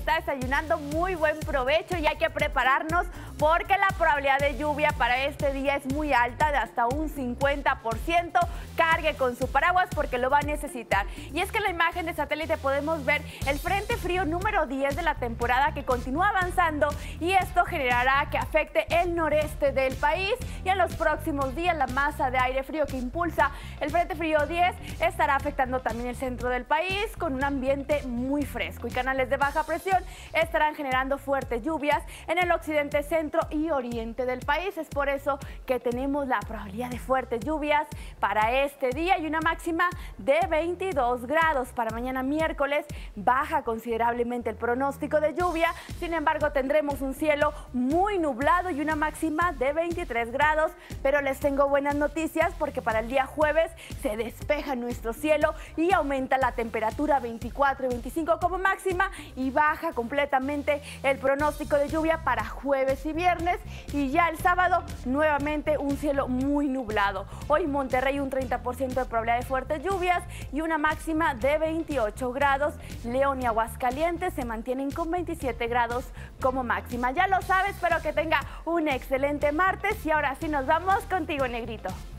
está desayunando, muy buen provecho y hay que prepararnos porque la probabilidad de lluvia para este día es muy alta, de hasta un 50%. Cargue con su paraguas porque lo va a necesitar. Y es que en la imagen de satélite podemos ver el frente frío número 10 de la temporada que continúa avanzando y esto generará que afecte el noreste del país y en los próximos días la masa de aire frío que impulsa el frente frío 10 estará afectando también el centro del país con un ambiente muy fresco y canales de baja presión estarán generando fuertes lluvias en el occidente, centro y oriente del país. Es por eso que tenemos la probabilidad de fuertes lluvias para este día y una máxima de 22 grados. Para mañana miércoles baja considerablemente el pronóstico de lluvia, sin embargo tendremos un cielo muy nublado y una máxima de 23 grados, pero les tengo buenas noticias porque para el día jueves se despeja nuestro cielo y aumenta la temperatura a 24 y 25 como máxima y baja completamente el pronóstico de lluvia para jueves y viernes y ya el sábado nuevamente un cielo muy nublado. Hoy Monterrey un 30% de probabilidad de fuertes lluvias y una máxima de 28 grados. León y Aguascalientes se mantienen con 27 grados como máxima. Ya lo sabes, espero que tenga un excelente martes y ahora sí nos vamos contigo, Negrito.